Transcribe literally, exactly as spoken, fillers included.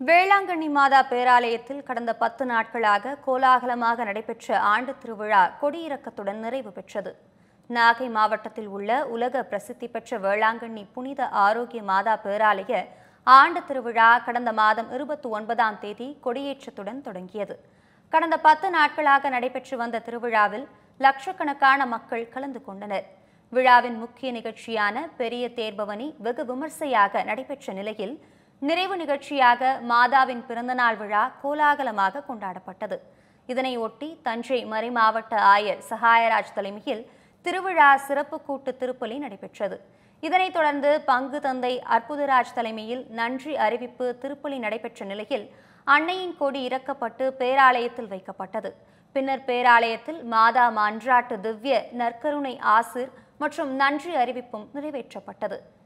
வேளாங்கண்ணி மாதா பேராலயத்தில் கடந்த பத்து நாட்களாக கோலாகலமாக நடைபெற்ற ஆண்டு திருவிழா கொடியிறக்கத்துடன் நிறைவு பெற்றது. நாகை மாவட்டத்தில் உள்ள உலக பிரசித்தி பெற்ற வேளாங்கண்ணி புனித ஆரோக்கிய மாதா பேராலய ஆண்டு திருவிழா கடந்த மாதம் இருபத்தி ஒன்பதாம் தேதி கொடியேற்றத்துடன் தொடங்கியது. கடந்த பத்து நாட்களாக நடைபெற்று வந்த திருவிழாவில் லட்சக்கணக்கான மக்கள் கலந்து கொண்டனர். விழாவின் முக்கிய நிகழ்ச்சியான பெரிய தேர்பவனி வெகு விமர்சையாக நடைபெற்ற நிலையில் நிறைவு நிகழ்ச்சியாக மாதாவின் பிறந்தநாள் விழா கோலாகலமாக கொண்டாடப்பட்டது. இதனையொட்டி தஞ்சை மறைமாவட்ட ஆயர் சகாயராஜ் தலைமையில் திருவிழா சிறப்பு கூட்டு திருப்பலி நடைபெற்றது. இதனைத் தொடர்ந்து பங்கு தந்தை அற்புதராஜ் தலைமையில் நன்றி அறிவிப்பு திருப்பலி நடைபெற்ற நிலையில் அன்னையின் கொடி இறக்கப்பட்டு பேராலயத்தில் வைக்கப்பட்டது. பின்னர் பேராலயத்தில் மாதா மன்றாட்டு திவ்ய நற்கருணை ஆசிர் மற்றும் நன்றி அறிவிப்பும் நிறைவேற்றப்பட்டது.